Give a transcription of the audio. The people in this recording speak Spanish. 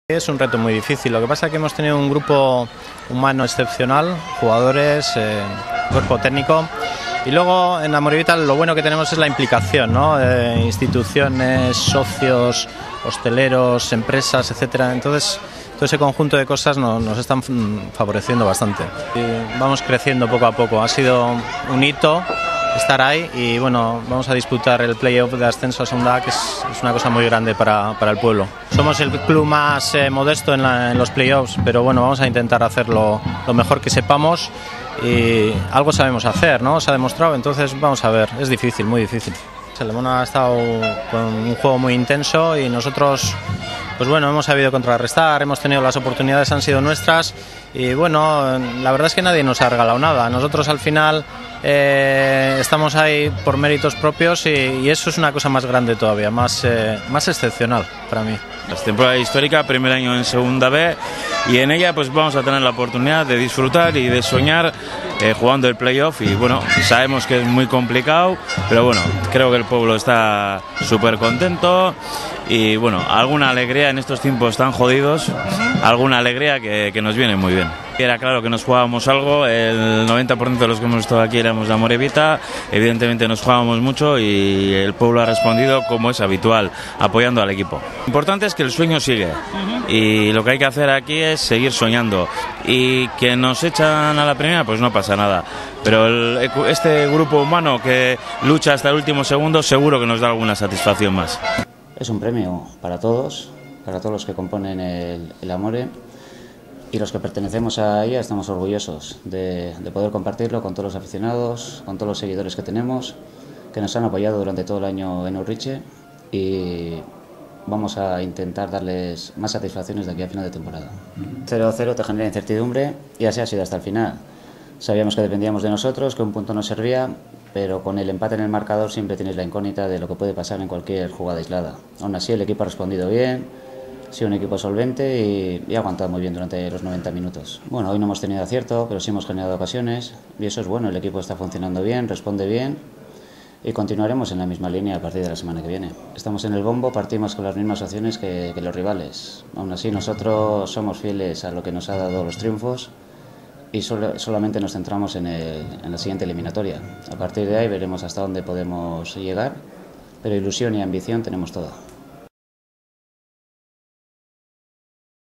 Es un reto muy difícil, lo que pasa es que hemos tenido un grupo humano excepcional, jugadores, cuerpo técnico, y luego en Amorebieta lo bueno que tenemos es la implicación, ¿no? Instituciones, socios, hosteleros, empresas, etcétera. Entonces todo ese conjunto de cosas nos están favoreciendo bastante. Y vamos creciendo poco a poco, ha sido un hito estar ahí y bueno, vamos a disputar el playoff de ascenso a Segunda A, que es una cosa muy grande para el pueblo. Somos el club más modesto en los playoffs, pero bueno, vamos a intentar hacerlo lo mejor que sepamos y algo sabemos hacer, ¿no? Se ha demostrado, entonces vamos a ver, es difícil, muy difícil. El Lemona ha estado con un juego muy intenso y nosotros, pues bueno, hemos sabido contrarrestar, hemos tenido las oportunidades, han sido nuestras y bueno, la verdad es que nadie nos ha regalado nada. Nosotros al final estamos ahí por méritos propios y eso es una cosa más grande todavía, más excepcional para mí. Es temporada histórica, primer año en Segunda B y en ella pues vamos a tener la oportunidad de disfrutar y de soñar jugando el playoff y bueno, sabemos que es muy complicado, pero bueno, creo que el pueblo está súper contento y bueno, alguna alegría en estos tiempos tan jodidos, alguna alegría que nos viene muy bien. Era claro que nos jugábamos algo, el 90% de los que hemos estado aquí éramos de Amorebieta, evidentemente nos jugábamos mucho y el pueblo ha respondido como es habitual, apoyando al equipo. Lo importante es que el sueño sigue y lo que hay que hacer aquí es seguir soñando y que nos echan a la primera pues no pasa nada, pero este grupo humano que lucha hasta el último segundo seguro que nos da alguna satisfacción más. Es un premio para todos los que componen el Amore. Y los que pertenecemos a ella estamos orgullosos de poder compartirlo con todos los aficionados, con todos los seguidores que tenemos, que nos han apoyado durante todo el año en Urriche y vamos a intentar darles más satisfacciones de aquí a final de temporada. 0-0 te genera incertidumbre y así ha sido hasta el final. Sabíamos que dependíamos de nosotros, que un punto nos servía, pero con el empate en el marcador siempre tienes la incógnita de lo que puede pasar en cualquier jugada aislada. Aún así el equipo ha respondido bien. Ha sido un equipo solvente y ha aguantado muy bien durante los 90 minutos. Bueno, hoy no hemos tenido acierto, pero sí hemos generado ocasiones y eso es bueno, el equipo está funcionando bien, responde bien y continuaremos en la misma línea a partir de la semana que viene. Estamos en el bombo, partimos con las mismas opciones que los rivales. Aún así nosotros somos fieles a lo que nos ha dado los triunfos y solamente nos centramos en la siguiente eliminatoria. A partir de ahí veremos hasta dónde podemos llegar, pero ilusión y ambición tenemos todo.